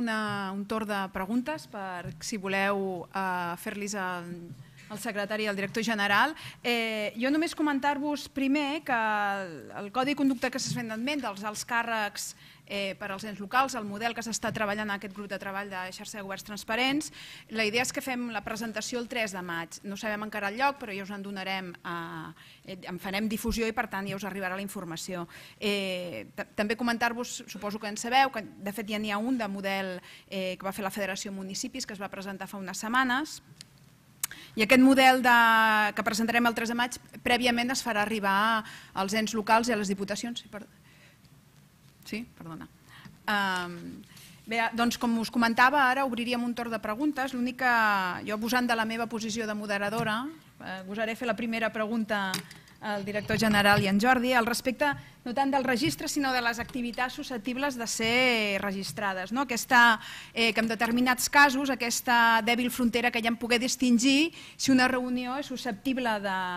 un torn de preguntes per si voleu fer-los al secretari i al director general. Jo només comentar-vos primer que el codi de conducta que s'ha fet esment dels alts càrrecs per als ens locals, el model que s'està treballant en aquest grup de treball de xarxa de governs transparents, la idea és que fem la presentació el 3 de maig. No sabem encara el lloc, però ja us en donarem, en farem difusió i per tant ja us arribarà la informació. També comentar-vos, suposo que en sabeu, que de fet ja n'hi ha un de model que va fer la Federació de Municipis que es va presentar fa unes setmanes. I aquest model que presentarem el 3 de maig prèviament es farà arribar als ens locals i a les diputacions. Sí, perdona. Bé, doncs com us comentava, ara obriríem un torn de preguntes. L'únic que jo, abusant de la meva posició de moderadora, gosaré fer la primera pregunta al director general i en Jordi, al respecte no tant del registre sinó de les activitats susceptibles de ser registrades. Que en determinats casos aquesta dèbil frontera que ja en poder distingir si una reunió és susceptible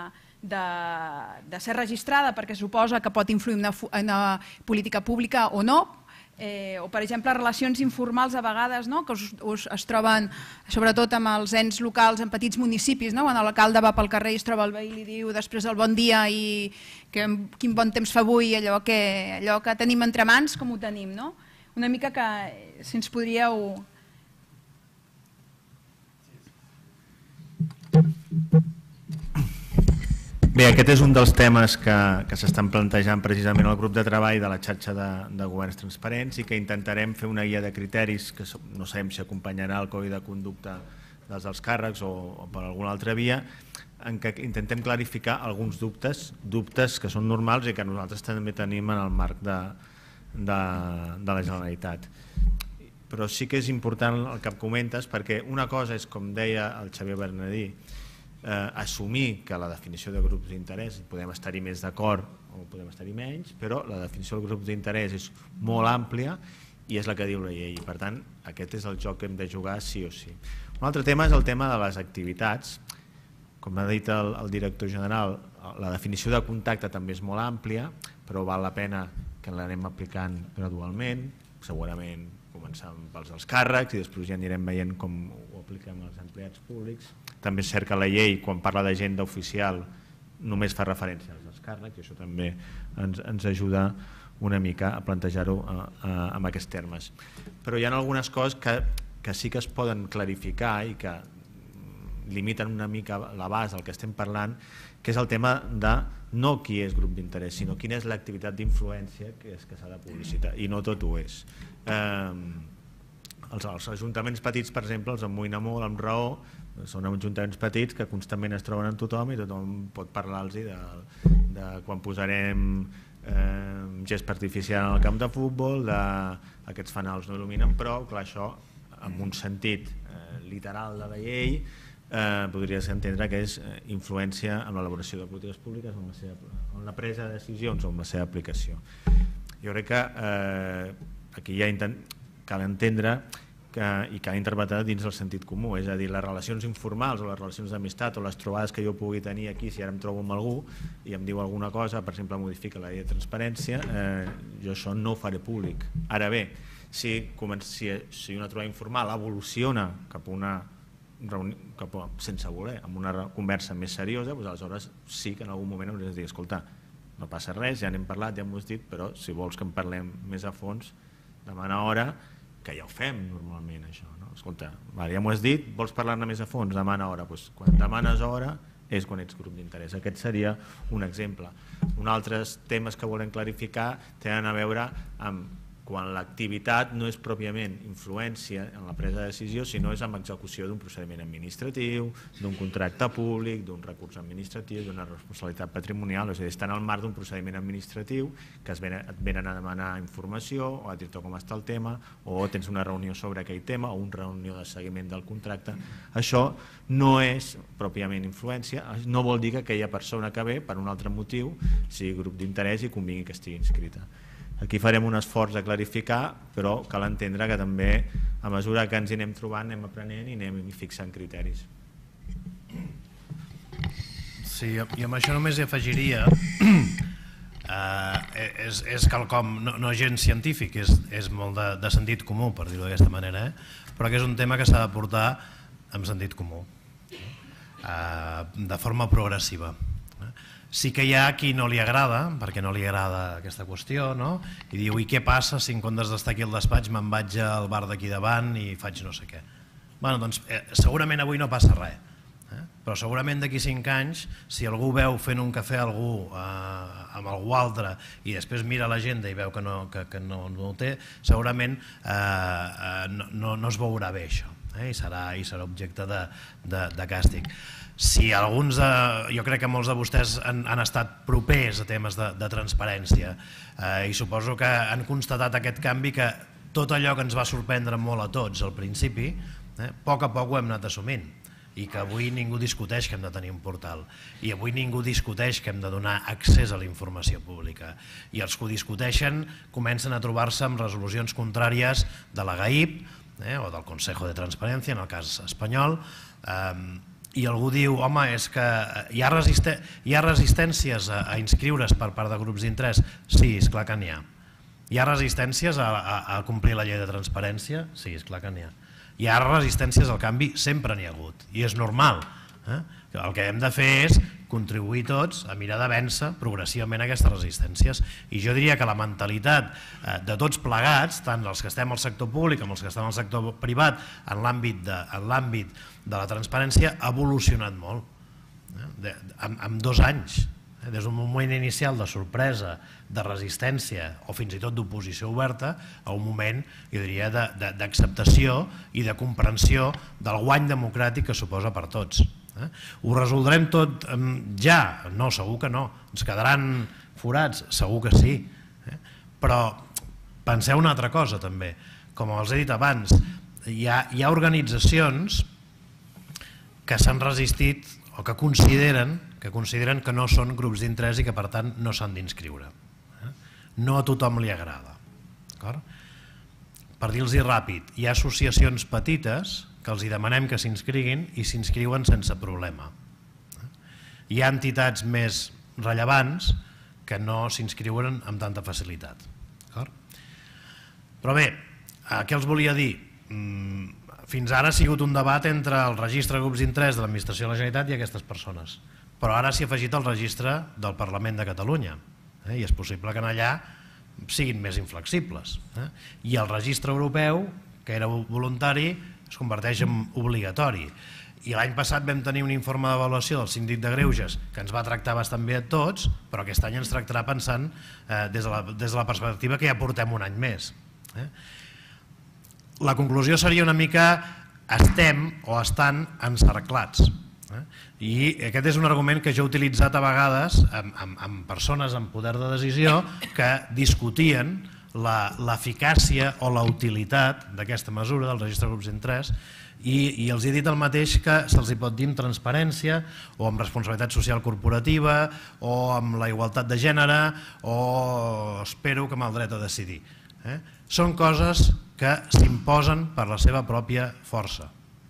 de ser registrada perquè suposa que pot influir en una política pública o no, o per exemple relacions informals a vegades que es troben sobretot amb els ens locals en petits municipis, quan l'alcalde va pel carrer i es troba el veí i li diu després el bon dia i quin bon temps fa avui, allò que tenim entre mans, com ho tenim. Una mica que si ens podríeu... Bé, aquest és un dels temes que s'estan plantejant precisament al grup de treball de la xarxa de governs transparents i que intentarem fer una guia de criteris que no sabem si acompanyarà el codi de conducta dels alts càrrecs o per alguna altra via, en què intentem clarificar alguns dubtes que són normals i que nosaltres també tenim en el marc de la Generalitat. Però sí que és important el que comentes perquè una cosa és, com deia el Xavier Bernadí, assumir que la definició de grups d'interès podem estar-hi més d'acord o podem estar-hi menys, però la definició del grup d'interès és molt àmplia i és la que diu la llei i per tant aquest és el joc que hem de jugar sí o sí. Un altre tema és el tema de les activitats. Com ha dit el director general, la definició de contacte també és molt àmplia, però val la pena que l'anem aplicant gradualment, segurament començant pels alts càrrecs i després ja anirem veient com ho apliquem als empleats públics. També és cert que la llei, quan parla d'agenda oficial, només fa referència als alts càrrecs i això també ens ajuda una mica a plantejar-ho en aquests termes. Però hi ha algunes coses que sí que es poden clarificar i que limiten una mica l'abast del que estem parlant, que és el tema de no qui és grup d'interès, sinó quina és l'activitat d'influència que s'ha de publicitar, i no tot ho és. Els ajuntaments petits, per exemple, els amoïna molt, amb raó, són ajuntaments petits que constantment es troben amb tothom i tothom pot parlar-los de quan posarem gest artificial en el camp de futbol, aquests fanals no il·luminen prou, clar, això en un sentit literal de la llei podria entendre que és influència en l'elaboració de polítiques públiques, en la presa de decisions o en la seva aplicació. Jo crec que aquí ja cal entendre i cal interpretar dins del sentit comú, és a dir, les relacions informals o les relacions d'amistat o les trobades que jo pugui tenir aquí, si ara em trobo amb algú i em diu alguna cosa, per exemple modifica la llei de transparència, jo això no ho faré públic. Ara bé, si una trobada informal evoluciona cap a una reunió, sense voler, amb una conversa més seriosa, doncs aleshores sí que en algun moment hauràs de dir, escolta, no passa res, ja n'hem parlat, ja m'ho has dit, però si vols que en parlem més a fons, demana hora, que ja ho fem normalment això, no? Escolta, ja m'ho has dit, vols parlar-ne més a fons, demana hora, doncs quan demanes hora és quan ets grup d'interès. Aquest seria un exemple. Uns altres temes que volem clarificar tenen a veure amb quan l'activitat no és pròpiament influència en la presa de decisió, sinó és amb execució d'un procediment administratiu, d'un contracte públic, d'un recurs administratiu, d'una responsabilitat patrimonial, és a dir, està en el marc d'un procediment administratiu que et venen a demanar informació o a dir-te com està el tema o tens una reunió sobre aquell tema o una reunió de seguiment del contracte. Això no és pròpiament influència, no vol dir que aquella persona que ve per un altre motiu sigui grup d'interès i convingui que estigui inscrita. Aquí farem un esforç de clarificar, però cal entendre que també a mesura que ens hi anem trobant anem aprenent i anem fixant criteris. Sí, i amb això només hi afegiria és quelcom no gens científic, és molt de sentit comú, per dir-ho d'aquesta manera, però que és un tema que s'ha de portar amb sentit comú, de forma progressiva. Sí que hi ha qui no li agrada, perquè no li agrada aquesta qüestió, no? I diu, i què passa si en comptes d'estar aquí al despatx me'n vaig al bar d'aquí davant i faig no sé què? Bueno, doncs segurament avui no passa res, però segurament d'aquí 5 anys, si algú veu fent un cafè a algú amb algú altre i després mira l'agenda i veu que no ho té, segurament no es veurà bé això, i serà objecte de càstig. Si alguns, jo crec que molts de vostès han estat propers a temes de transparència i suposo que han constatat aquest canvi, que tot allò que ens va sorprendre molt a tots al principi, a poc ho hem anat assumint, i que avui ningú discuteix que hem de tenir un portal, i avui ningú discuteix que hem de donar accés a la informació pública, i els que ho discuteixen comencen a trobar-se amb resolucions contràries de la GAIP o del Consejo de Transparència, en el cas espanyol, i algú diu, home, és que hi ha resistències a inscriure's per part de grups d'interès? Sí, esclar que n'hi ha. Hi ha resistències a complir la llei de transparència? Sí, esclar que n'hi ha. Hi ha resistències al canvi? Sempre n'hi ha hagut, i és normal. El que hem de fer és contribuir tots a mirar de vèncer progressivament aquestes resistències, i jo diria que la mentalitat de tots plegats, tant els que estem al sector públic com els que estem al sector privat, en l'àmbit de la transparència, ha evolucionat molt en 2 anys, des d'un moment inicial de sorpresa, de resistència o fins i tot d'oposició oberta, a un moment, jo diria, d'acceptació i de comprensió del guany democràtic que suposa per tots. Ho resoldrem tot ja? No, segur que no. Ens quedaran forats? Segur que sí. Però penseu una altra cosa també. Com els he dit abans, hi ha organitzacions que s'han resistit o que consideren que no són grups d'interès i que per tant no s'han d'inscriure. No a tothom li agrada. Per dir-los ràpid, hi ha associacions petites que els demanem que s'inscriguin i s'inscriuen sense problema. Hi ha entitats més rellevants que no s'inscriuen amb tanta facilitat. Però bé, què els volia dir? Fins ara ha sigut un debat entre el registre de grups d'interès de l'Administració de la Generalitat i aquestes persones, però ara s'hi ha afegit el registre del Parlament de Catalunya, i és possible que allà siguin més inflexibles. I el registre europeu, que era voluntari, es converteix en obligatori. I l'any passat vam tenir un informe d'avaluació del síndic de Greuges que ens va tractar bastant bé a tots, però aquest any ens tractarà pensant des de la perspectiva que ja portem un any més. La conclusió seria una mica: estem o estan encerclats. I aquest és un argument que jo he utilitzat a vegades amb persones amb poder de decisió que discutien l'eficàcia o la utilitat d'aquesta mesura del registre de grups d'interès, i els he dit el mateix que se'ls pot dir amb transparència o amb responsabilitat social corporativa o amb la igualtat de gènere o espero que amb el dret a decidir. Són coses que s'imposen per la seva pròpia força.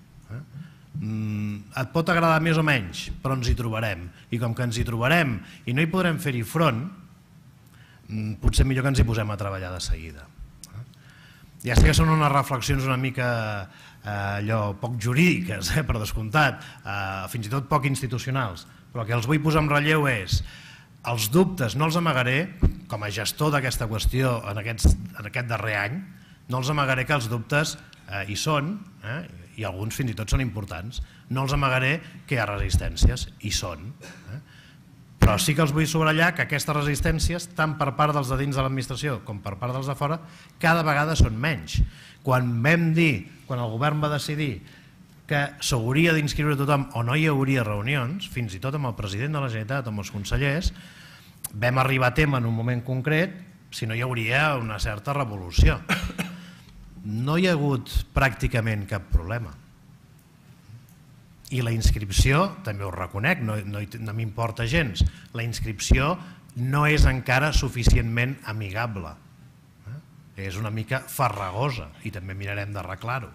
Et pot agradar més o menys, però ens hi trobarem, i com que ens hi trobarem i no hi podrem fer-hi front, potser millor que ens hi posem a treballar de seguida. Ja sé que són unes reflexions una mica allò poc jurídiques, per descomptat, fins i tot poc institucionals, però el que els vull posar en relleu és: els dubtes no els amagaré, com a gestor d'aquesta qüestió en aquest darrer any, no els amagaré que els dubtes hi són, i alguns fins i tot són importants. No els amagaré que hi ha resistències, hi són. Però sí que els vull subratllar que aquestes resistències, tant per part dels de dins de l'administració com per part dels de fora, cada vegada són menys. Quan el govern va decidir que s'hauria d'inscriure tothom o no hi hauria reunions, fins i tot amb el president de la Generalitat o amb els consellers, vam arribar a tema en un moment concret si no hi hauria una certa revolució. No hi ha hagut pràcticament cap problema. I la inscripció, també ho reconec, no m'importa gens, la inscripció no és encara suficientment amigable. És una mica farragosa i també mirarem d'arreglar-ho.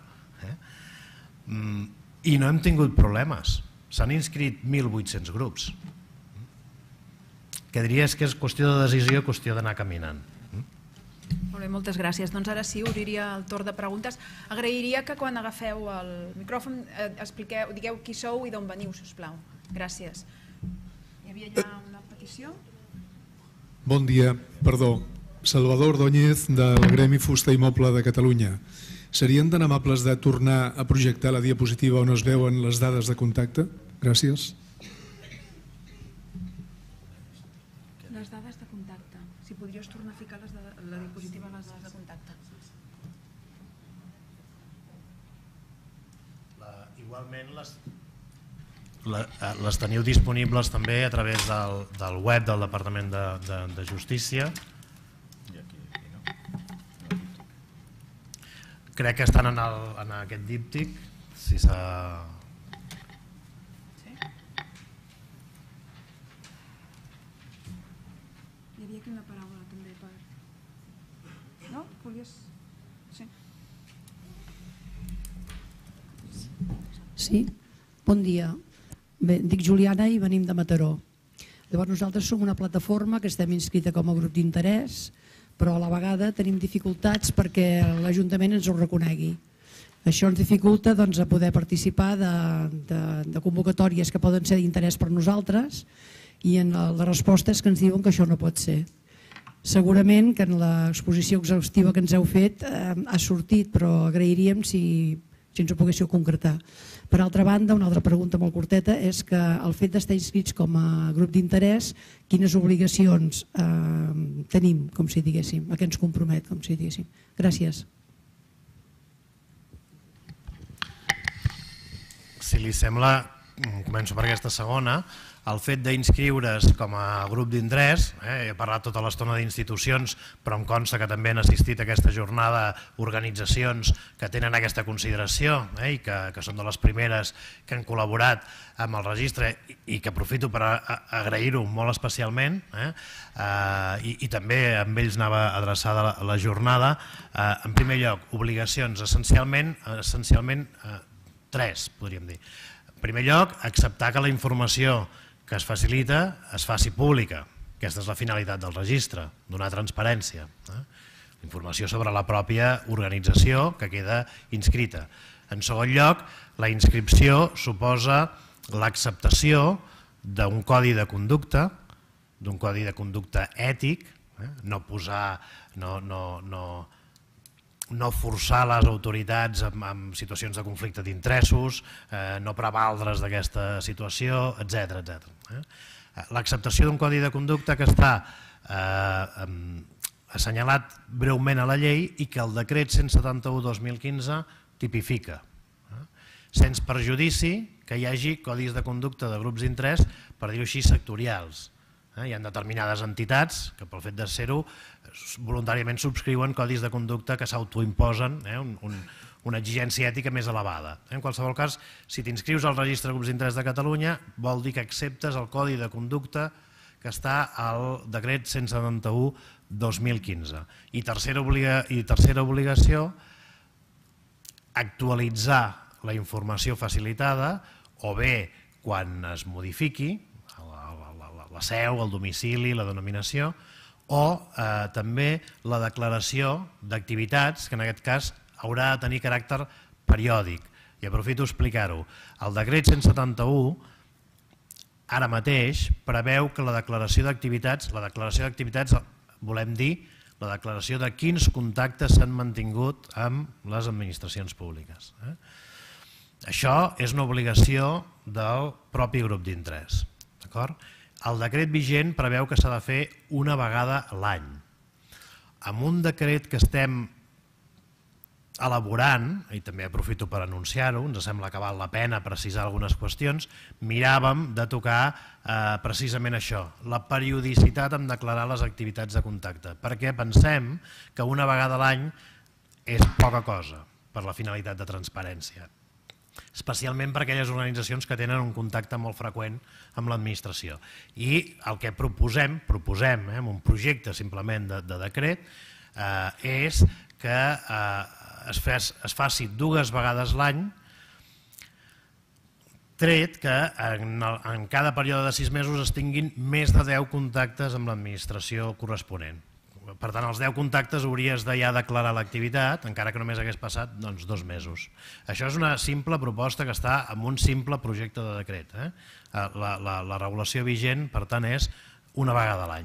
I no hem tingut problemes. S'han inscrit 1.800 grups. que diria és que és qüestió de decisió, qüestió d'anar caminant. Molt bé, moltes gràcies. Doncs ara sí, obriria el torn de preguntes. Agrairia que quan agafeu el micròfon digueu qui sou i d'on veniu, sisplau. Gràcies. Hi havia ja una petició? Bon dia, perdó. Salvador Ordóñez, del Gremi Fusta i Moble de Catalunya. Serien tan amables de tornar a projectar la diapositiva on es veuen les dades de contacte? Gràcies. Les dades de contacte. Si podries tornar a ficar la diapositiva a les dades de contacte. Igualment les teniu disponibles també a través del web del Departament de Justícia. Crec que estan en aquest díptic. Si s'ha... Hi havia aquí una paraula també per... No? Volies... Sí. Sí, bon dia. Bé, dic Juliana i venim de Mataró. Llavors nosaltres som una plataforma que estem inscrita com a grup d'interès, però a la vegada tenim dificultats perquè l'Ajuntament ens ho reconegui. Això ens dificulta a poder participar de convocatòries que poden ser d'interès per nosaltres i en la resposta és que ens diuen que això no pot ser. Segurament que en l'exposició exhaustiva que ens heu fet ha sortit, però agrairíem si ens ho poguéssiu concretar. Per altra banda, una altra pregunta molt curteta és que el fet d'estar inscrits com a grup d'interès, quines obligacions tenim, com si diguéssim, a què ens compromet, com si diguéssim. Gràcies. Si li sembla, començo per aquesta segona, el fet d'inscriure's com a grup d'interès, he parlat tota l'estona d'institucions, però em consta que també han assistit a aquesta jornada organitzacions que tenen aquesta consideració i que són de les primeres que han col·laborat amb el registre i que aprofito per agrair-ho molt especialment i també amb ells anava adreçada la jornada. En primer lloc, obligacions, essencialment tres, podríem dir. En primer lloc, acceptar que la informació que es facilita es faci pública. Aquesta és la finalitat del registre, donar transparència. Informació sobre la pròpia organització que queda inscrita. En segon lloc, la inscripció suposa l'acceptació d'un codi de conducta, ètic, no posar, no forçar les autoritats en situacions de conflicte d'interessos, no prevaldre's d'aquesta situació, etc. L'acceptació d'un codi de conducta que està assenyalat breument a la llei i que el decret 171/2015 tipifica, sense perjudici que hi hagi codis de conducta de grups d'interès, per dir-ho així, sectorials. Hi ha determinades entitats que pel fet de ser-ho voluntàriament subscriuen codis de conducta que s'autoimposen una exigència ètica més elevada. En qualsevol cas, si t'inscrius al registre de grups d'interès de Catalunya, vol dir que acceptes el codi de conducta que està al decret 171/2015. I tercera obligació, actualitzar la informació facilitada o bé quan es modifiqui la seu, el domicili, la denominació, o també la declaració d'activitats, que en aquest cas haurà de tenir caràcter periòdic. I aprofito a explicar-ho. El decret 171, ara mateix, preveu que la declaració d'activitats volem dir la declaració de quins contactes s'han mantingut amb les administracions públiques. Això és una obligació del propi grup d'interès. El decret vigent preveu que s'ha de fer una vegada l'any. Amb un decret que estem elaborant, i també aprofito per anunciar-ho, ens sembla que val la pena precisar algunes qüestions, miràvem de tocar precisament això, la periodicitat en declarar les activitats de contacte, perquè pensem que una vegada a l'any és poca cosa per la finalitat de transparència, especialment per aquelles organitzacions que tenen un contacte molt freqüent amb l'administració. I el que proposem amb un projecte simplement de decret és que es faci 2 vegades l'any tret que en cada període de 6 mesos es tinguin més de 10 contactes amb l'administració corresponent. Per tant, els 10 contactes hauries de ja declarar l'activitat, encara que només hagués passat 2 mesos. Això és una simple proposta que està en un simple projecte de decret. La regulació vigent, per tant, és una vegada a l'any.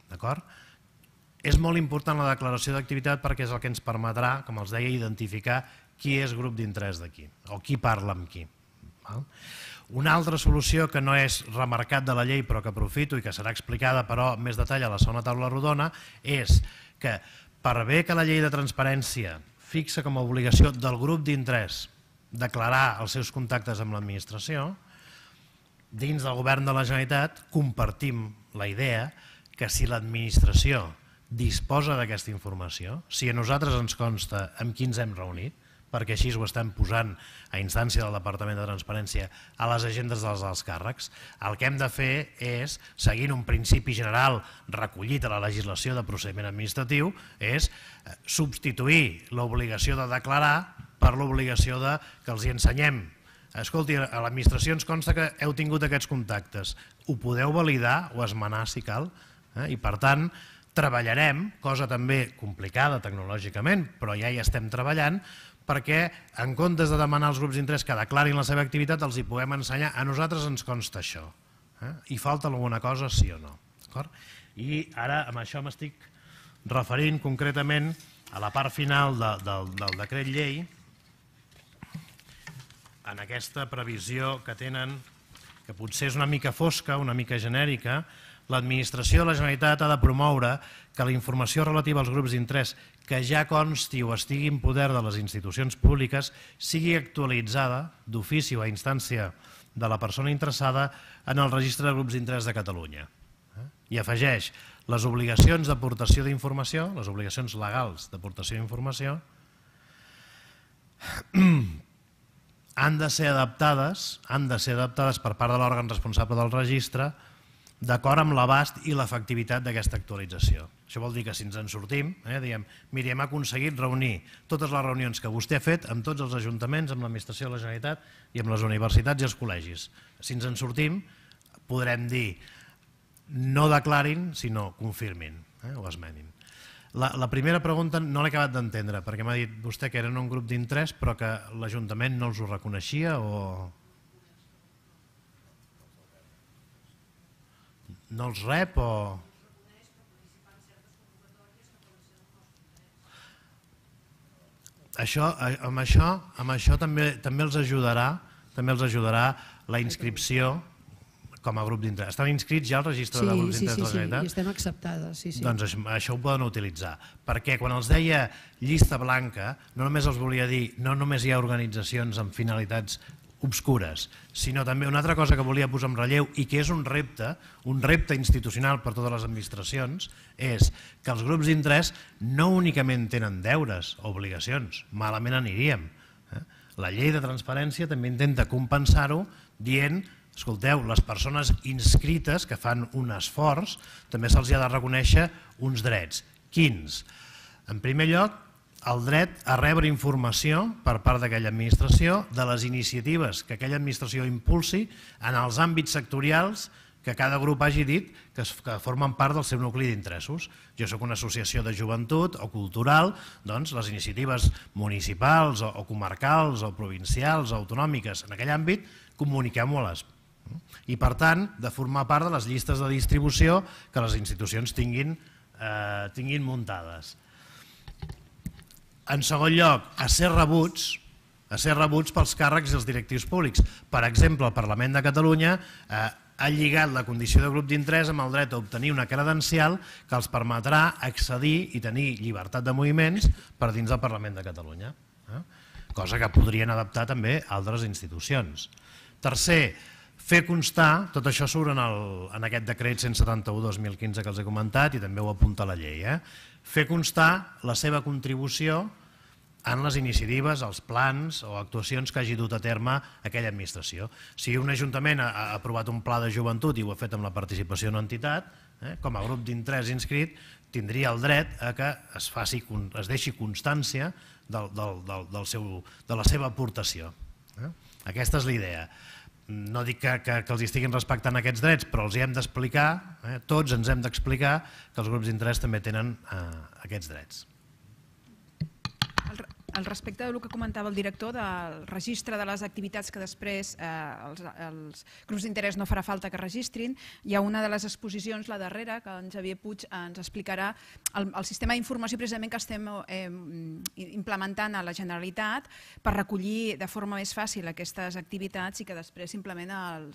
És molt important la declaració d'activitat perquè és el que ens permetrà, com els deia, identificar qui és grup d'interès d'aquí o qui parla amb qui. Una altra solució que no és remarcat de la llei però que aprofito i que serà explicada però amb més detall a la segona taula rodona és que per bé que la llei de transparència fixa com a obligació del grup d'interès declarar els seus contactes amb l'administració, dins del govern de la Generalitat compartim la idea que si l'administració disposa d'aquesta informació, si a nosaltres ens consta amb qui ens hem reunit, perquè així ho estem posant a instància del Departament de Transparència a les agendes dels alts càrrecs. El que hem de fer és, seguint un principi general recollit a la legislació de procediment administratiu, és substituir l'obligació de declarar per l'obligació que els hi ensenyem. Escolti, a l'administració ens consta que heu tingut aquests contactes. Ho podeu validar o esmenar si cal? I per tant, treballarem, cosa també complicada tecnològicament, però ja hi estem treballant, perquè en comptes de demanar als grups d'interès que declarin la seva activitat els hi puguem ensenyar, a nosaltres ens consta això. I falta alguna cosa, sí o no. I ara amb això m'estic referint concretament a la part final del decret llei, en aquesta previsió que tenen, que potser és una mica fosca, una mica genèrica. L'administració de la Generalitat ha de promoure que la informació relativa als grups d'interès que ja consti o estigui en poder de les institucions públiques sigui actualitzada d'ofici o a instància de la persona interessada en el registre de grups d'interès de Catalunya. I afegeix les obligacions d'aportació d'informació, les obligacions legals d'aportació d'informació, han de ser adaptades per part de l'òrgan responsable del registre d'acord amb l'abast i l'efectivitat d'aquesta actualització. Això vol dir que si ens en sortim, diem, miri, hem aconseguit reunir totes les reunions que vostè ha fet amb tots els ajuntaments, amb l'administració de la Generalitat i amb les universitats i els col·legis. Si ens en sortim, podrem dir no declarin, sinó confirmin o esmenin. La primera pregunta no l'he acabat d'entendre, perquè m'ha dit vostè que eren un grup d'interès però que l'Ajuntament no els ho reconeixia o no els rep o... Amb això també els ajudarà la inscripció com a grup d'interès. Estan inscrits ja al registre de grups d'interès de la Generalitat? Sí, estem acceptades. Doncs això ho poden utilitzar, perquè quan els deia llista blanca, no només els volia dir, no només hi ha organitzacions amb finalitats obscures, sinó també una altra cosa que volia posar en relleu i que és un repte institucional per totes les administracions, és que els grups d'interès no únicament tenen deures o obligacions, malament aniríem. La llei de transparència també intenta compensar-ho dient, escolteu, les persones inscrites que fan un esforç també se'ls ha de reconèixer uns drets. Quins? En primer lloc, el dret a rebre informació per part d'aquella administració de les iniciatives que aquella administració impulsi en els àmbits sectorials que cada grup hagi dit que formen part del seu nucli d'interessos. Jo soc una associació de joventut o cultural, doncs les iniciatives municipals o comarcals o provincials o autonòmiques en aquell àmbit, comuniquem-ho-les. I per tant, de formar part de les llistes de distribució que les institucions tinguin muntades. En segon lloc, a ser rebuts pels càrrecs i els directius públics. Per exemple, el Parlament de Catalunya ha lligat la condició de grup d'interès amb el dret a obtenir una credencial que els permetrà accedir i tenir llibertat de moviments per dins del Parlament de Catalunya, cosa que podrien adaptar també altres institucions. Tercer, fer constar, tot això surt en aquest decret 171/2015 que els he comentat i també ho apunta la llei, fer constar la seva contribució en les iniciatives, els plans o actuacions que hagi dut a terme aquella administració. Si un ajuntament ha aprovat un pla de joventut i ho ha fet amb la participació d'una entitat, com a grup d'interès inscrit, tindria el dret a que es deixi constància de la seva aportació. Aquesta és la idea. no dic que els estiguin respectant aquests drets, però els hi hem d'explicar, tots ens hem d'explicar que els grups d'interès també tenen aquests drets. Al respecte del que comentava el director del registre de les activitats que després els grups d'interès no farà falta que registrin, hi ha una de les exposicions, la darrera, que en Xavier Puig ens explicarà el sistema d'informació precisament que estem implementant a la Generalitat per recollir de forma més fàcil aquestes activitats i que després simplement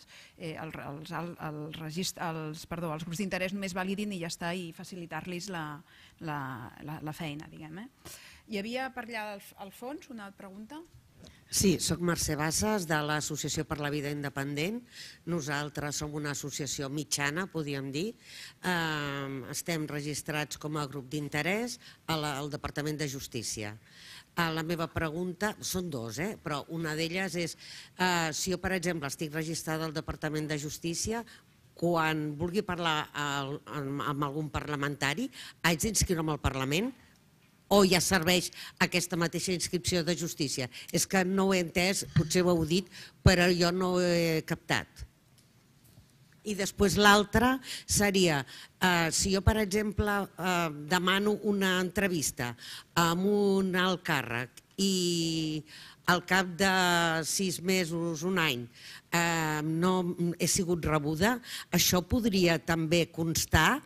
els grups d'interès només validin i ja està, i facilitar-los la feina, diguem. Hi havia per allà al fons una pregunta? Sí, soc Mercè Bassas, de l'Associació per la Vida Independent. Nosaltres som una associació mitjana, podríem dir. Estem registrats com a grup d'interès al Departament de Justícia. La meva pregunta, són dues, però una d'elles és si jo, per exemple, estic registrada al Departament de Justícia, quan vulgui parlar amb algun parlamentari, haig d'inscriure'm al Parlament? O ja serveix aquesta mateixa inscripció de justícia? És que no ho he entès, potser ho heu dit, però jo no ho he captat. I després l'altra seria, si jo, per exemple, demano una entrevista amb un alt càrrec i al cap de 6 mesos, un any, no he sigut rebuda, això podria també constar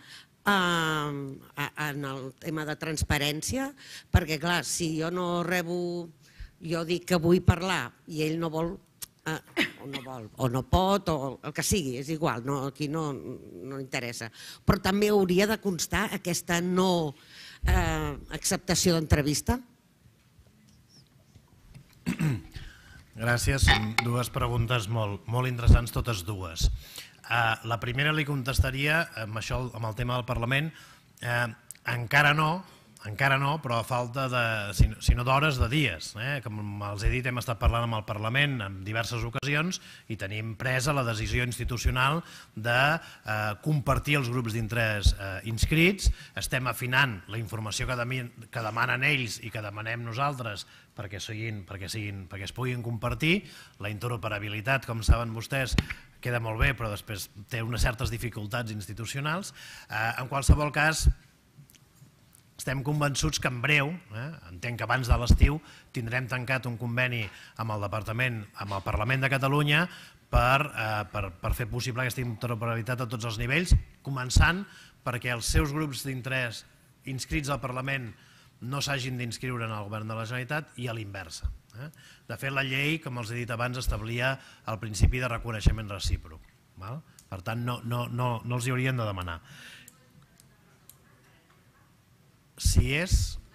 en el tema de transparència, perquè clar, si jo no rebo, jo dic que vull parlar i ell no vol, o no pot, o el que sigui, és igual, aquí no interessa, però també hauria de constar aquesta no acceptació d'entrevista. Gràcies, són dues preguntes molt interessants, totes dues. La primera li contestaria amb el tema del Parlament, encara no, però a falta de, si no d'hores, de dies. Com els he dit, hem estat parlant amb el Parlament en diverses ocasions i tenim presa la decisió institucional de compartir els grups d'interès inscrits. Estem afinant la informació que demanen ells i que demanem nosaltres perquè es puguin compartir. La interoperabilitat, com saben vostès, queda molt bé, però després té unes certes dificultats institucionals. En qualsevol cas, estem convençuts que en breu, entenc que abans de l'estiu, tindrem tancat un conveni amb el Parlament de Catalunya per fer possible aquesta interoperabilitat a tots els nivells, començant perquè els seus grups d'interès inscrits al Parlament no s'hagin d'inscriure en el Govern de la Generalitat i a l'inversa. De fet, la llei, com els he dit abans, establia el principi de reconeixement recíproc. Per tant, no els hi haurien de demanar. Si és...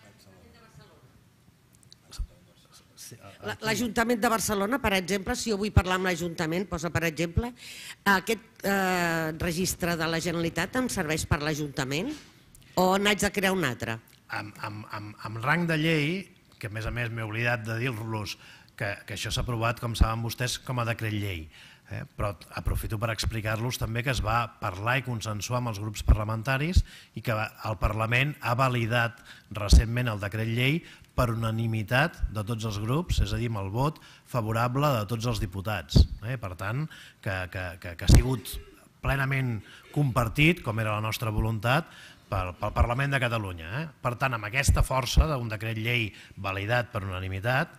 L'Ajuntament de Barcelona, per exemple, si jo vull parlar amb l'Ajuntament, posa per exemple, aquest registre de la Generalitat em serveix per l'Ajuntament o n'haig de crear un altre? Amb rang de llei, que a més m'he oblidat de dir-los que això s'ha aprovat, com saben vostès, com a decret llei. Però aprofito per explicar-los també que es va parlar i consensuar amb els grups parlamentaris i que el Parlament ha validat recentment el decret llei per unanimitat de tots els grups, és a dir, amb el vot favorable de tots els diputats. Per tant, que ha sigut plenament compartit, com era la nostra voluntat, pel Parlament de Catalunya. Per tant, amb aquesta força d'un decret llei validat per unanimitat,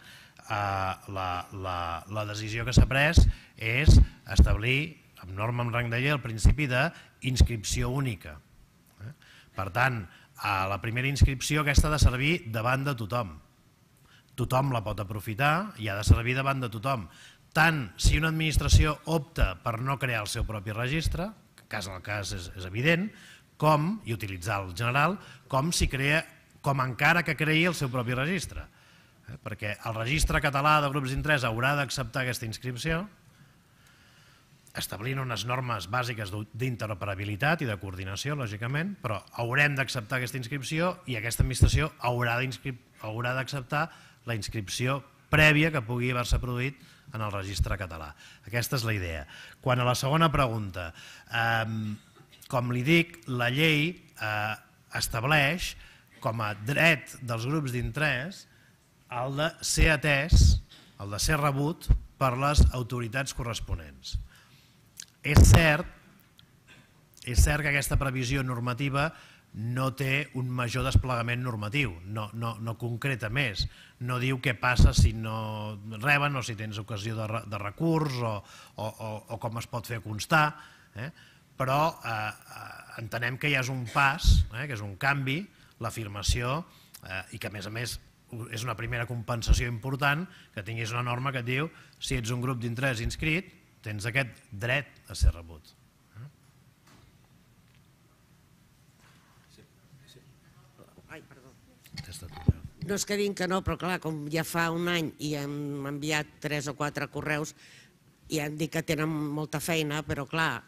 la decisió que s'ha pres és establir, amb norma en rang de llei, el principi d'inscripció única. Per tant, la primera inscripció aquesta ha de servir davant de tothom. Tothom la pot aprofitar i ha de servir davant de tothom. Tant si una administració opta per no crear el seu propi registre, que cas al cas és evident, i utilitzar el general, com encara que creï el seu propi registre. Perquè el registre català de grups d'interès haurà d'acceptar aquesta inscripció, establint unes normes bàsiques d'interoperabilitat i de coordinació, lògicament, però haurem d'acceptar aquesta inscripció i aquesta administració haurà d'acceptar la inscripció prèvia que pugui haver-se produït en el registre català. Aquesta és la idea. Quant a la segona pregunta, com li dic, la llei estableix com a dret dels grups d'interès el de ser atès, el de ser rebut per les autoritats corresponents. És cert que aquesta previsió normativa no té un major desplegament normatiu, no concreta més, no diu què passa si no reben o si tens ocasió de recurs o com es pot fer constar, però entenem que ja és un pas, que és un canvi, l'afirmació, i que a més és una primera compensació important que tinguis una norma que et diu si ets un grup d'interès inscrit tens aquest dret a ser rebut. Ai, perdó. No és que dic que no, però clar, com ja fa un any i hem enviat 3 o 4 correus i han dit que tenen molta feina, però clar,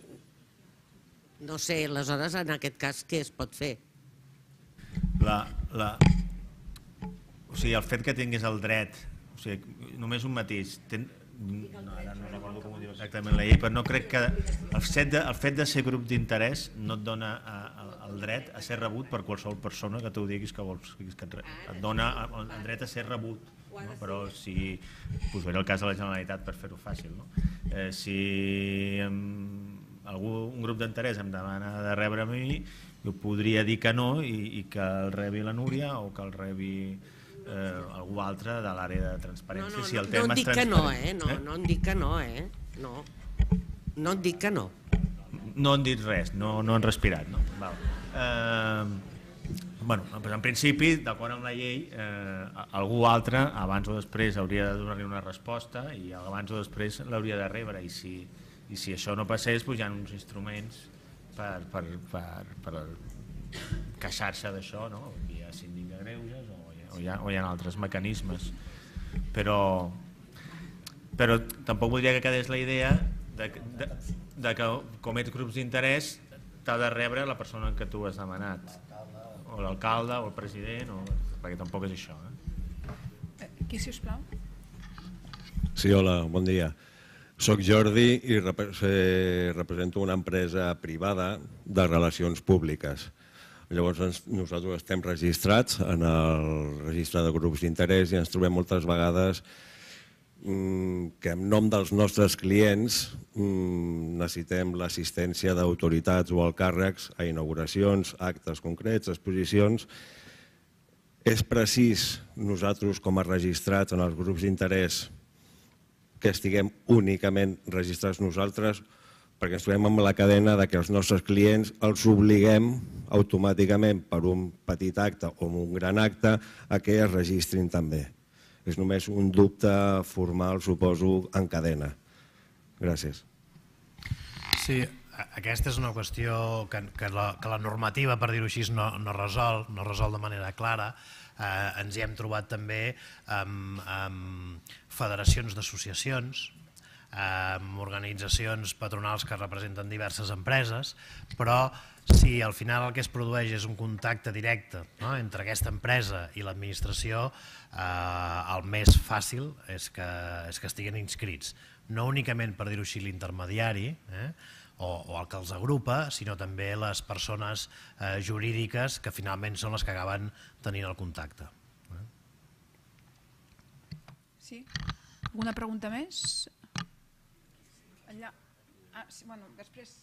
no sé, aleshores en aquest cas què es pot fer? O sigui, el fet que tinguis el dret, o sigui, només un matís, ara no recordo com ho diu exactament la llei, però no crec que el fet de ser grup d'interès no et dona el dret a ser rebut per qualsevol persona que tu diguis que vols, et dona el dret a ser rebut, però si posaré el cas de la Generalitat per fer-ho fàcil, si un grup d'interès em demana de rebre a mi, jo podria dir que no i que el rebi la Núria o que el rebi algú altre de l'àrea de transparència. No en dic que no, no en dic que no, no en dic que no. No han dit res, no han respirat. En principi, d'acord amb la llei, algú altre abans o després hauria de donar-li una resposta i abans o després l'hauria de rebre, i si això no passés hi ha uns instruments per queixar-se d'això, via síndic de greuges o hi ha altres mecanismes, però tampoc voldria que quedés la idea de que com ets grups d'interès t'ha de rebre la persona que tu has demanat, o l'alcalde o el president, perquè tampoc és això. Aquí, si us plau. Sí, hola, bon dia. Soc Jordi i represento una empresa privada de relacions públiques. Llavors nosaltres estem registrats en el registre de grups d'interès i ens trobem moltes vegades que en nom dels nostres clients necessitem l'assistència d'autoritats o alts càrrecs a inauguracions, actes concrets, exposicions. És precís nosaltres com a registrats en els grups d'interès que estiguem únicament registrats nosaltres, perquè ens trobem amb la cadena que els nostres clients els obliguem automàticament per un petit acte o un gran acte a que es registrin també. És només un dubte formal, suposo, en cadena. Gràcies. Sí, aquesta és una qüestió que la normativa, per dir-ho així, no resol de manera clara. Ens hi hem trobat també amb federacions d'associacions, amb organitzacions patronals que representen diverses empreses, però si al final el que es produeix és un contacte directe entre aquesta empresa i l'administració, el més fàcil és que estiguin inscrits, no únicament, per dir-ho així, l'intermediari o el que els agrupa, sinó també les persones jurídiques que finalment són les que acaben tenint el contacte. Sí? Alguna pregunta més? Allà. Sí, bueno, després...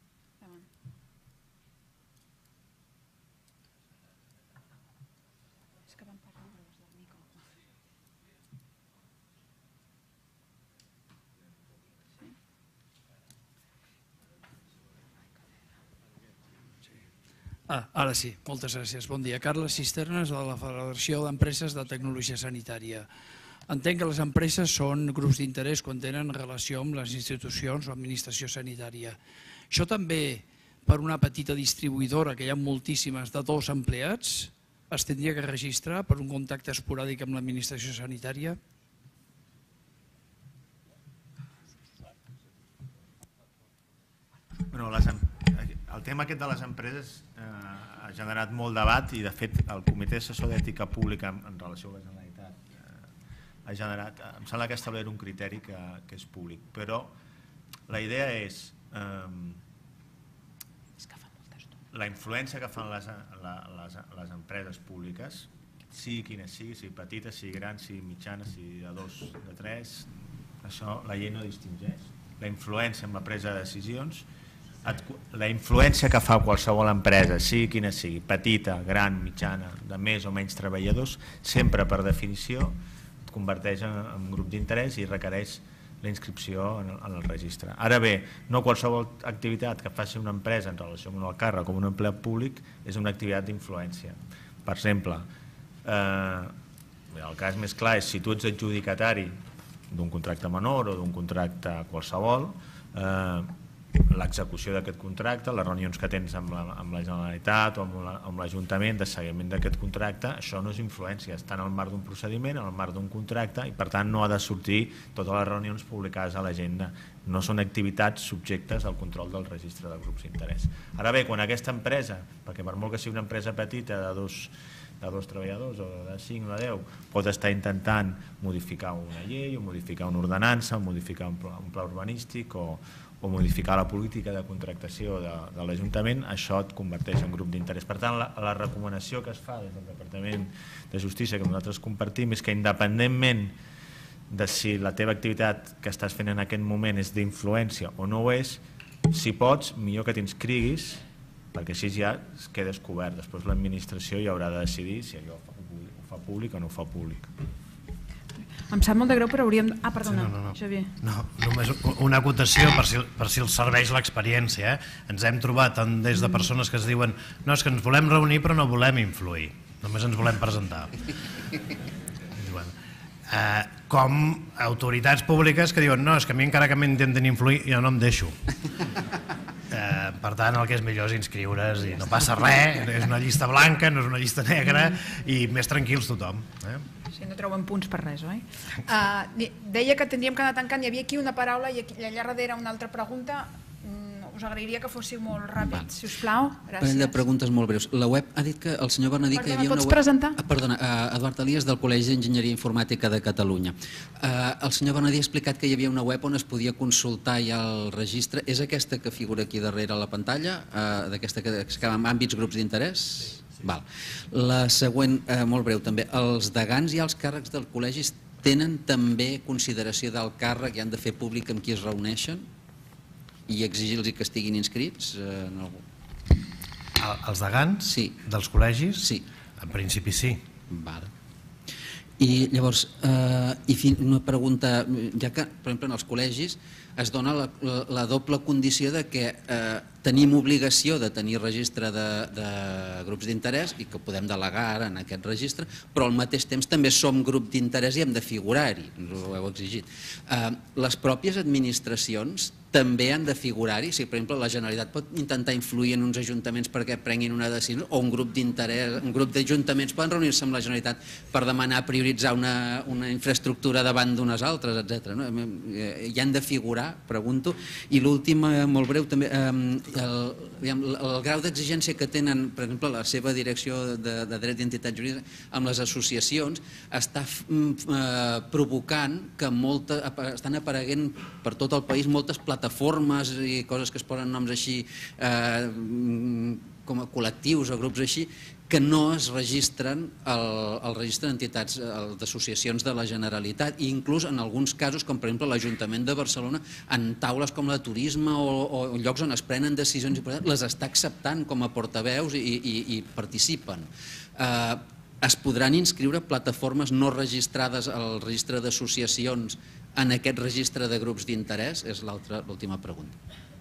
És que van parlant de los del micro. Ara sí, moltes gràcies. Bon dia. Carles Cisternes, de la Federació d'Empreses de Tecnologia Sanitària. Entenc que les empreses són grups d'interès quan tenen relació amb les institucions o administració sanitària. Això també, per una petita distribuïdora, que hi ha moltíssimes, de 2 empleats, es tindria que registrar per un contacte esporàdic amb l'administració sanitària? El tema aquest de les empreses ha generat molt debat i, de fet, el Comitè Assessor d'Ètica Pública en relació amb la Generalitat ha generat, em sembla que ha establert un criteri que és públic, però la idea és la influència que fan les empreses públiques, sigui quina sigui, sigui petita, sigui gran, sigui mitjana, sigui de 2, de 3, Això la llei no distingeix. La influència en la presa de decisions, la influència que fa qualsevol empresa, sigui quina sigui, petita, gran, mitjana, de més o menys treballadors, sempre per definició et converteix en grup d'interès i requereix la inscripció en el registre. Ara bé, no qualsevol activitat que faci una empresa en relació amb el càrrec o amb un empleat públic és una activitat d'influència. Per exemple, el cas més clar és si tu ets adjudicatari d'un contracte menor o d'un contracte qualsevol, l'execució d'aquest contracte, les reunions que tens amb la Generalitat o amb l'Ajuntament de seguiment d'aquest contracte, això no és influència, està en el marc d'un procediment, en el marc d'un contracte i per tant no ha de sortir totes les reunions publicades a l'agenda. No són activitats subjectes al control del registre de grups d'interès. Ara bé, quan aquesta empresa, perquè per molt que sigui una empresa petita de dos treballadors o de 5 o de 10, pot estar intentant modificar una llei o modificar una ordenança o modificar un pla urbanístic o modificar la política de contractació de l'Ajuntament, això et converteix en grup d'interès. Per tant, la recomanació que es fa des del Departament de Justícia, que nosaltres compartim, és que independentment de si la teva activitat que estàs fent en aquest moment és d'influència o no ho és, si pots, millor que t'inscriguis, perquè així ja es queda cobert. Després l'administració ja haurà de decidir si allò ho fa públic o no ho fa públic. Em sap molt de greu, però hauríem... perdona, Xavier. No, només una acotació per si els serveix l'experiència. Ens hem trobat des de persones que es diuen no, és que ens volem reunir però no volem influir, només ens volem presentar. Com autoritats públiques que diuen no, és que a mi encara que m'intenten influir jo no em deixo. Per tant, el que és millor és inscriure's i no passa res, és una llista blanca, no és una llista negra i més tranquils tothom. Sí, no treuen punts per res, oi? Deia que tindríem que anar tancant, hi havia aquí una paraula i allà darrere una altra pregunta. Us agrairia que fóssiu molt ràpids, si us plau. Gràcies. Un parell de preguntes molt breus. La web ha dit que el senyor Bernadí que hi havia una web... Pots presentar? Perdona, Eduard Elias del Col·legi d'Enginyeria Informàtica de Catalunya. El senyor Bernadí ha explicat que hi havia una web on es podia consultar ja el registre. És aquesta que figura aquí darrere a la pantalla, d'aquesta que es llama àmbits grups d'interès? Val. La següent, molt breu també. Els degans i els càrrecs del col·legi tenen també consideració del càrrec i han de fer públic amb qui es reuneixen? I exigir-los que estiguin inscrits? Els degans dels col·legis? Sí. En principi sí. I llavors, una pregunta, ja que, per exemple, en els col·legis es dona la doble condició de que tenim obligació de tenir registre de grups d'interès i que podem delegar ara en aquest registre, però al mateix temps també som grup d'interès i hem de figurar-hi, ens ho heu exigit. Les pròpies administracions també han de figurar-hi, si per exemple la Generalitat pot intentar influir en uns ajuntaments perquè prenguin una decisió, o un grup d'interès, un grup d'ajuntaments poden reunir-se amb la Generalitat per demanar prioritzar una infraestructura davant d'unes altres, etc. Hi han de figurar, pregunto. I l'última, molt breu, també, el grau d'exigència que tenen, per exemple, la seva direcció de dret d'identitat jurídica amb les associacions està provocant que estan apareguent per tot el país moltes plataformes i coses que es posen noms així com a col·lectius o grups així que no es registren al registre d'entitats, d'associacions de la Generalitat, i inclús en alguns casos, com per exemple l'Ajuntament de Barcelona, en taules com la turisme o llocs on es prenen decisions importants, les està acceptant com a portaveus i participen. Es podran inscriure plataformes no registrades al registre d'associacions en aquest registre de grups d'interès? És l'última pregunta.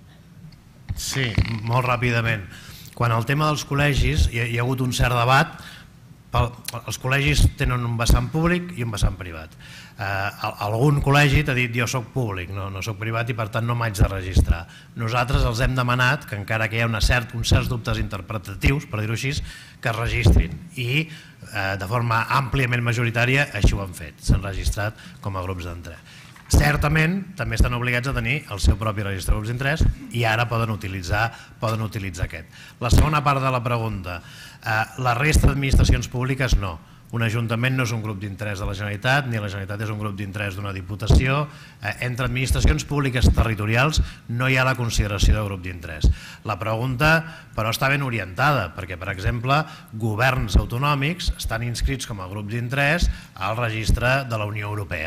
Sí, molt ràpidament. Quan el tema dels col·legis, hi ha hagut un cert debat, els col·legis tenen un vessant públic i un vessant privat. Algun col·legi t'ha dit jo soc públic, no soc privat i per tant no m'haig de registrar. Nosaltres els hem demanat que encara que hi ha uns certs dubtes interpretatius, per dir-ho així, que es registrin i de forma àmpliament majoritària així ho han fet, s'han registrat com a grups d'interès. Certament també estan obligats a tenir el seu propi registre de grups d'interès i ara poden utilitzar aquest. La segona part de la pregunta, la resta d'administracions públiques no. Un ajuntament no és un grup d'interès de la Generalitat, ni la Generalitat és un grup d'interès d'una diputació. Entre administracions públiques territorials no hi ha la consideració de grup d'interès. La pregunta, però, està ben orientada, perquè, per exemple, governs autonòmics estan inscrits com a grup d'interès al registre de la Unió Europea.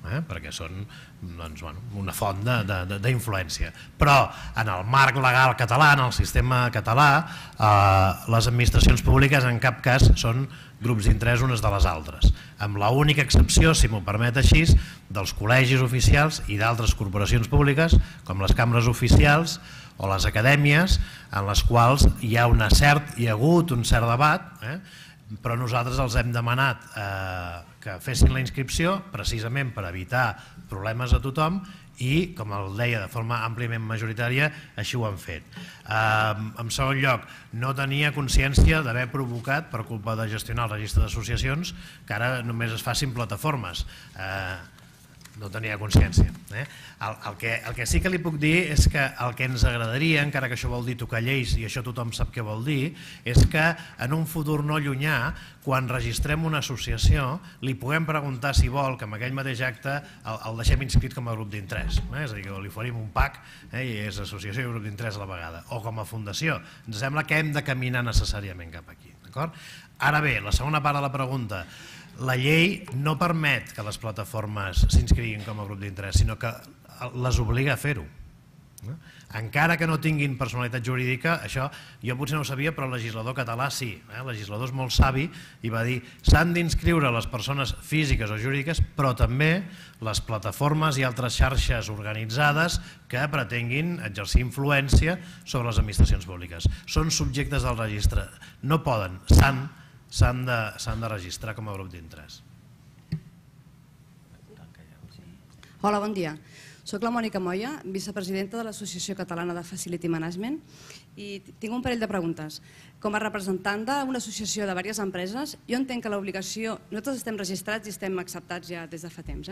perquè són una font d'influència. Però en el marc legal català, en el sistema català, les administracions públiques en cap cas són grups d'interès unes de les altres, amb l'única excepció, si m'ho permet així, dels col·legis oficials i d'altres corporacions públiques, com les cambres oficials o les acadèmies, en les quals hi ha hagut un cert debat, però nosaltres els hem demanat que fessin la inscripció precisament per evitar problemes a tothom i, com el deia de forma àmpliament majoritària, així ho han fet. En segon lloc, no tenia consciència d'haver provocat, per culpa de gestionar el registre d'associacions, que ara només es facin plataformes. No tenia consciència. El que sí que li puc dir és que el que ens agradaria, encara que això vol dir tocar lleis i això tothom sap què vol dir, és que en un futur no llunyà, quan registrem una associació, li puguem preguntar si vol que amb aquell mateix acte el deixem inscrit com a grup d'interès. És a dir, que li oferim un PAC i és associació i grup d'interès a la vegada. O com a fundació. Ens sembla que hem de caminar necessàriament cap aquí. Ara bé, la segona part de la pregunta. La llei no permet que les plataformes s'inscriguin com a grup d'interès, sinó que les obliga a fer-ho. Encara que no tinguin personalitat jurídica, això jo potser no ho sabia, però el legislador català sí. El legislador és molt savi i va dir s'han d'inscriure les persones físiques o jurídiques, però també les plataformes i altres xarxes organitzades que pretenguin exercir influència sobre les administracions públiques. Són subjectes del registre. No poden, s'han de registrar com a grup d'interès. Hola, bon dia. Soc la Mònica Moya, vicepresidenta de l'Associació Catalana de Facility Management i tinc un parell de preguntes. Com a representant d'una associació de diverses empreses, jo entenc que l'obligació... Nosaltres estem registrats i estem acceptats ja des de fa temps.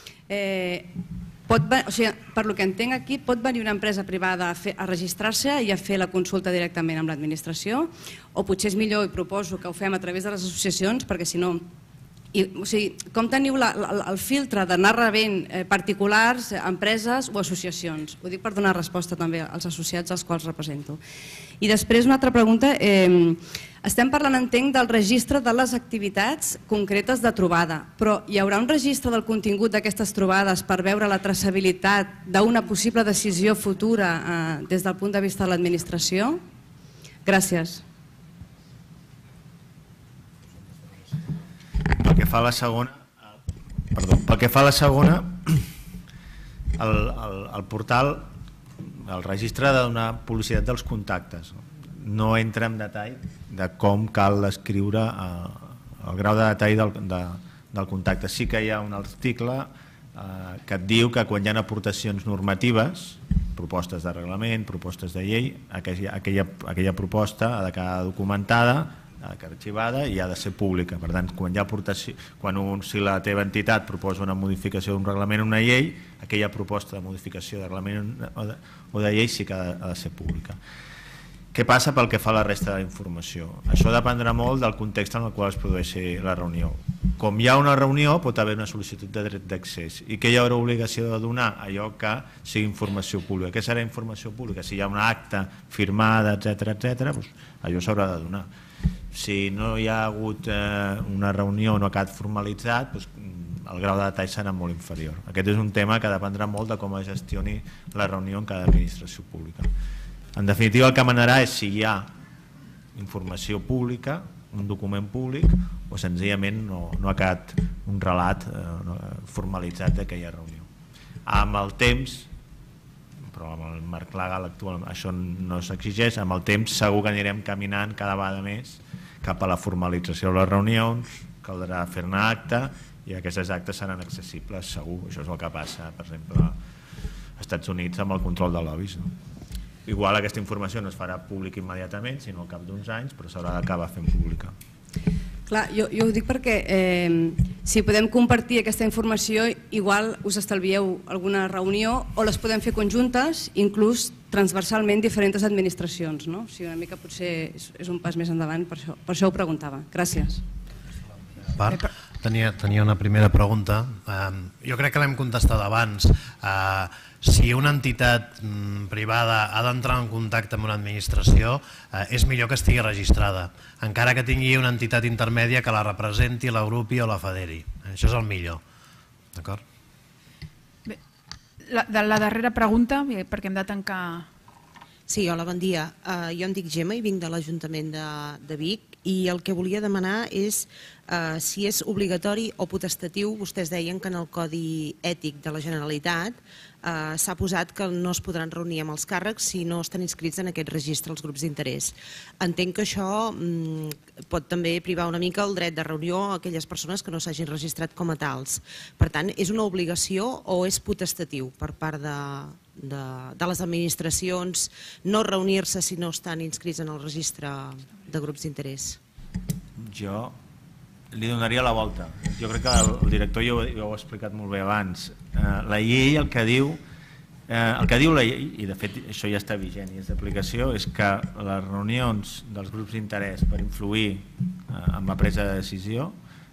Per lo que entenc aquí, pot venir una empresa privada a registrar-se i a fer la consulta directament amb l'administració, o potser és millor, i proposo, que ho fem a través de les associacions, perquè si no... Com teniu el filtre d'anar rebent particulars, empreses o associacions? Ho dic per donar resposta també als associats als quals represento. I després una altra pregunta. Estem parlant, entenc, del registre de les activitats concretes de trobada, però hi haurà un registre del contingut d'aquestes trobades per veure la traçabilitat d'una possible decisió futura des del punt de vista de l'administració? Gràcies. Pel que fa a la segona, el portal, el registre ha de donar publicitat dels contactes. No entra en detall de com cal escriure el grau de detall del contacte. Sí que hi ha un article que et diu que quan hi ha aportacions normatives, propostes de reglament, propostes de llei, aquella proposta ha de quedar documentada, arxivada i ha de ser pública. Per tant, si la teva entitat proposa una modificació d'un reglament o una llei, aquella proposta de modificació de reglament o de llei sí que ha de ser pública. Què passa pel que fa a la resta d'informació? Això dependrà molt del context en el qual es produeixi la reunió. Com hi ha una reunió, pot haver una sol·licitud de dret d'accés. I què hi haurà obligació de donar? Allò que sigui informació pública. Què serà informació pública? Si hi ha una acta firmada, etc., allò s'haurà de donar. Si no hi ha hagut una reunió o no ha quedat formalitzat, el grau de detall serà molt inferior. Aquest és un tema que dependrà molt de com es gestioni la reunió en cada administració pública. En definitiva, el que manarà és si hi ha informació pública, un document públic, o senzillament no ha quedat un relat formalitzat d'aquella reunió. Amb el temps, però amb el marc legal actual això no s'exigeix, amb el temps segur que anirem caminant cada vegada més cap a la formalització de les reunions, caldrà fer-ne acte i aquestes actes seran accessibles, segur. Això és el que passa, per exemple, als Estats Units amb el control de lobbies. Igual aquesta informació no es farà pública immediatament, sinó al cap d'uns anys, però s'haurà d'acabar fent pública. Clar, jo ho dic perquè si podem compartir aquesta informació, igual us estalvieu alguna reunió o les podem fer conjuntes, inclús transversalment diferents administracions. O sigui, una mica potser és un pas més endavant, per això ho preguntava. Gràcies. Tenia una primera pregunta. Jo crec que l'hem contestat abans. Si una entitat privada ha d'entrar en contacte amb una administració, és millor que estigui registrada, encara que tingui una entitat intermèdia que la representi, l'agrupi o la federi. Això és el millor. D'acord? la darrera pregunta, perquè hem de tancar... Sí, hola, bon dia. Jo em dic Gemma i vinc de l'Ajuntament de Vic i el que volia demanar és si és obligatori o potestatiu. Vostès deien que en el Codi Ètic de la Generalitat s'ha posat que no es podran reunir amb els càrrecs si no estan inscrits en aquest registre els grups d'interès. Entenc que això pot també privar una mica el dret de reunió a aquelles persones que no s'hagin registrat com a tals. Per tant, és una obligació o és potestatiu per part de les administracions no reunir-se si no estan inscrits en el registre de grups d'interès? Jo li donaria la volta. Jo crec que el director ja ho ha explicat molt bé abans. La llei el que diu la llei, i de fet això ja està vigent i és d'aplicació, és que les reunions dels grups d'interès per influir en la presa de decisió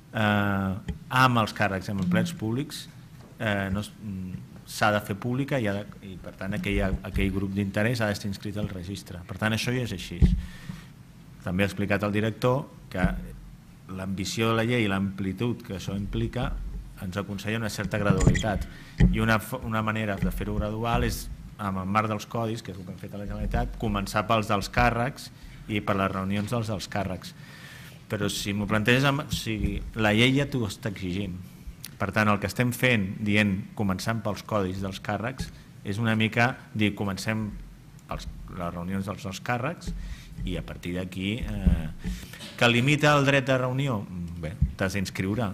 amb els càrrecs i amb els plens públics s'ha de fer pública i per tant aquell grup d'interès ha d'estar inscrit al registre. Per tant, això ja és així. També ha explicat el director que l'ambició de la llei i l'amplitud que això implica ens aconsella una certa gradualitat i una manera de fer-ho gradual és, en el marc dels codis, que és el que hem fet a la Generalitat, començar pels dels càrrecs i per les reunions dels càrrecs. Però si m'ho planteges, la llei ja t'ho està exigint. Per tant, el que estem fent, dient començant pels codis dels càrrecs, és una mica dir comencem les reunions dels càrrecs i a partir d'aquí que limita el dret de reunió, bé, t'has d'inscriure.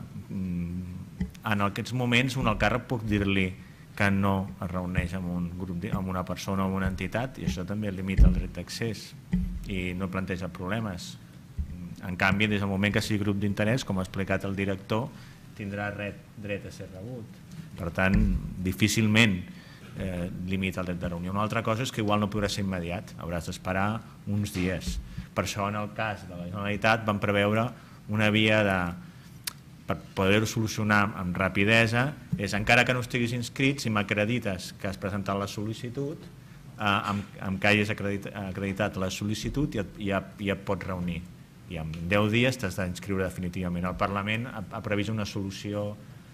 En aquests moments un alt càrrec pot dir-li que no es reuneix amb un grup, amb una persona o amb una entitat, i això també limita el dret d'accés i no planteja problemes. En canvi, des del moment que sigui grup d'interès, com ha explicat el director, tindrà dret a ser rebut. Per tant, difícilment limita el dret de reunió. Una altra cosa és que igual no podrà ser immediat, hauràs d'esperar uns dies. Per això, en el cas de la Generalitat, vam preveure una via per poder-ho solucionar amb rapidesa, és encara que no estiguis inscrit, si m'acredites que has presentat la sol·licitud, amb que hagis acreditat la sol·licitud ja et pots reunir. I en 10 dies t'has d'inscriure definitivament. El Parlament ha previst una solució,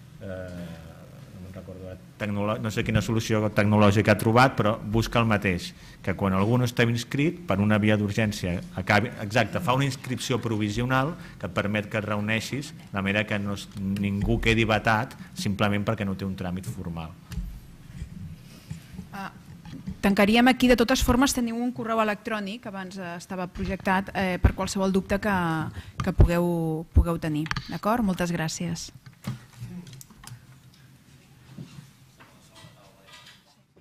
no sé quina solució tecnològica ha trobat, però busca el mateix, que quan algú no està inscrit, per una via d'urgència, fa una inscripció provisional que et permet que et reuneixis, de manera que ningú quedi vetat simplement perquè no té un tràmit formal. Tancaríem aquí. De totes formes, teniu un correu electrònic, abans estava projectat, per qualsevol dubte que pugueu tenir. D'acord? Moltes gràcies.